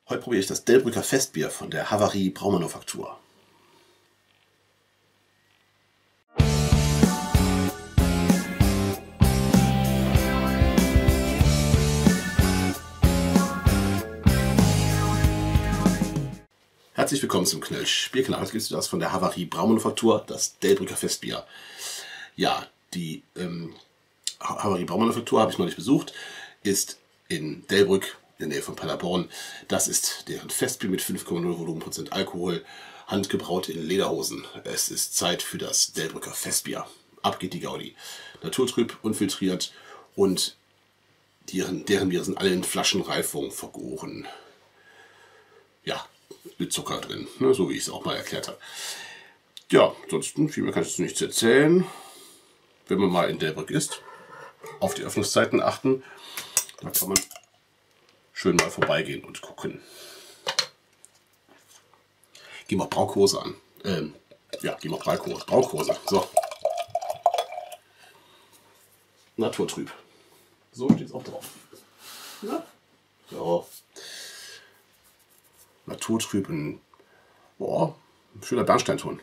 Heute probiere ich das Delbrücker Festbier von der Havarie Braumanufaktur. Herzlich willkommen zum Knölsch Bierkanal. Heute gibt es das von der Havarie Braumanufaktur, das Delbrücker Festbier. Ja, die Havarie Braumanufaktur habe ich neulich besucht, ist in Delbrück, in der Nähe von Paderborn. Das ist deren Festbier mit 5,0 Volumenprozent Alkohol, handgebraut in Lederhosen. Es ist Zeit für das Delbrücker Festbier. Ab geht die Gaudi. Naturtrüb, unfiltriert und deren Bier sind alle in Flaschenreifung vergoren. Ja, mit Zucker drin, ne, so wie ich es auch mal erklärt habe. Ja, ansonsten viel mehr kann ich dazu nichts erzählen. Wenn man mal in Delbrück ist, auf die Öffnungszeiten achten, da kann man schön mal vorbeigehen und gucken. Gehen wir Braukurse an. Ja, gehen wir Braukurse. So. Naturtrüb. So steht es auch drauf. Ja. So. Naturtrüb, ein schöner Bernsteinton.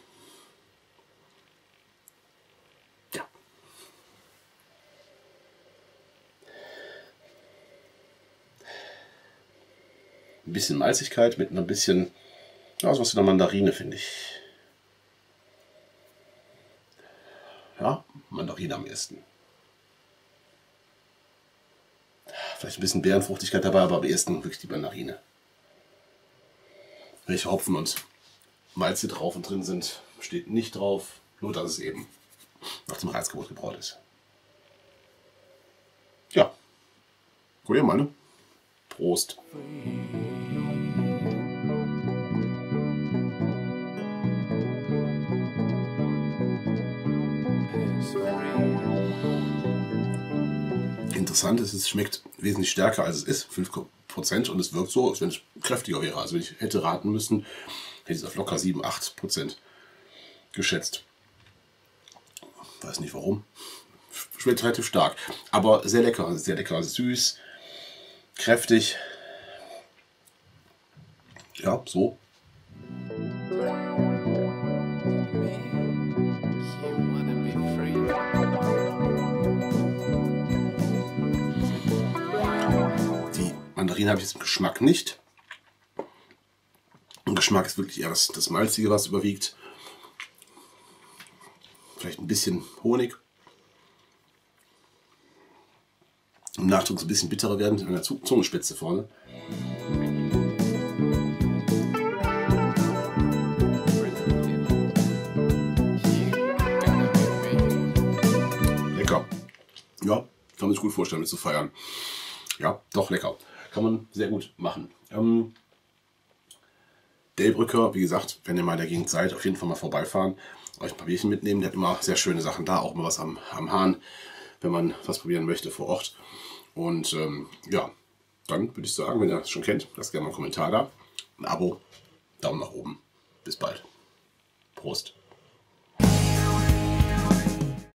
Ja. Ein bisschen Malzigkeit mit ein bisschen, ja, sowas wie eine Mandarine, finde ich. Ja, Mandarine am ehesten. Vielleicht ein bisschen Beerenfruchtigkeit dabei, aber am ehesten wirklich die Mandarine. Welche Hopfen und Malz hier drauf und drin sind, steht nicht drauf, nur dass es eben nach dem Reizgebot gebraut ist. Ja, probier mal, ne? Prost! Interessant ist, es schmeckt wesentlich stärker als es ist, 5%, und es wirkt so, als wenn es kräftiger wäre. Also wenn ich hätte raten müssen, hätte ich es auf locker 7-8% geschätzt. Weiß nicht warum. Schmeckt relativ stark, aber sehr lecker, süß, kräftig. Ja, so. Mandarinen habe ich jetzt im Geschmack nicht. Im Geschmack ist wirklich eher das Malzige, was überwiegt. Vielleicht ein bisschen Honig. Im Nachdruck so ein bisschen bitterer werden an der Zungenspitze vorne. Lecker. Ja, kann man sich gut vorstellen, mit zu feiern. Ja, doch lecker. Kann man sehr gut machen. Delbrücker, wie gesagt, wenn ihr mal in der Gegend seid, auf jeden Fall mal vorbeifahren, euch ein paar Bierchen mitnehmen. Der hat immer sehr schöne Sachen da, auch mal was am Hahn, wenn man was probieren möchte vor Ort. Und ja, dann würde ich sagen, wenn ihr das schon kennt, lasst gerne mal einen Kommentar da, ein Abo, Daumen nach oben. Bis bald. Prost.